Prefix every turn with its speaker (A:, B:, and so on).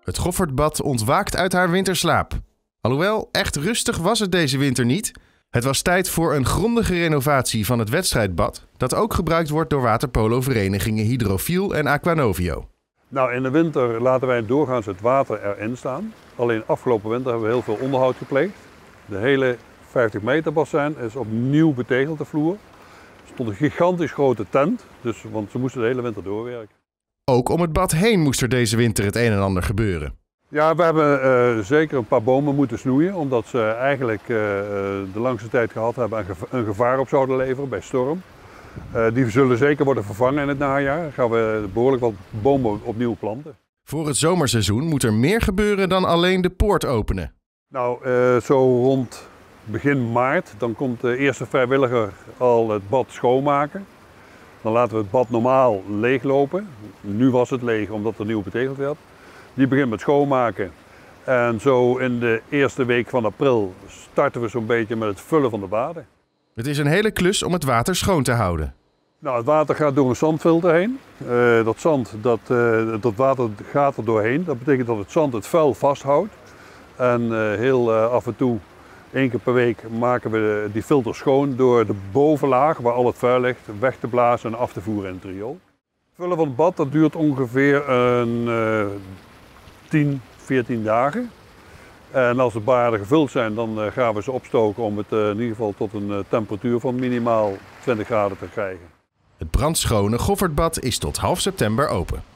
A: Het Goffertbad ontwaakt uit haar winterslaap. Alhoewel, echt rustig was het deze winter niet. Het was tijd voor een grondige renovatie van het wedstrijdbad, dat ook gebruikt wordt door waterpoloverenigingen Hydrofiel en Aquanovio.
B: Nou, in de winter laten wij doorgaans het water erin staan. Alleen afgelopen winter hebben we heel veel onderhoud gepleegd. De hele 50 meter bassin is opnieuw betegeld, de vloer. Er stond een gigantisch grote tent, want ze moesten de hele winter doorwerken.
A: Ook om het bad heen moest er deze winter het een en ander gebeuren.
B: Ja, we hebben zeker een paar bomen moeten snoeien, omdat ze eigenlijk de langste tijd gehad hebben en een gevaar op zouden leveren bij storm. Die zullen zeker worden vervangen in het najaar. Dan gaan we behoorlijk wat bomen opnieuw planten.
A: Voor het zomerseizoen moet er meer gebeuren dan alleen de poort openen.
B: Nou, zo rond begin maart, dan komt de eerste vrijwilliger al het bad schoonmaken. Dan laten we het bad normaal leeglopen. Nu was het leeg omdat er nieuw betegeld werd. Die begint met schoonmaken. En zo in de eerste week van april starten we zo'n beetje met het vullen van de baden.
A: Het is een hele klus om het water schoon te houden.
B: Nou, het water gaat door een zandfilter heen. Dat water gaat er doorheen. Dat betekent dat het zand het vuil vasthoudt. En heel af en toe, 1 keer per week, maken we die filter schoon door de bovenlaag, waar al het vuil ligt, weg te blazen en af te voeren in het riool. Het vullen van het bad dat duurt ongeveer 10, 14 dagen. En als de baden gevuld zijn, dan gaan we ze opstoken om het in ieder geval tot een temperatuur van minimaal 20 graden te krijgen.
A: Het brandschone Goffertbad is tot half september open.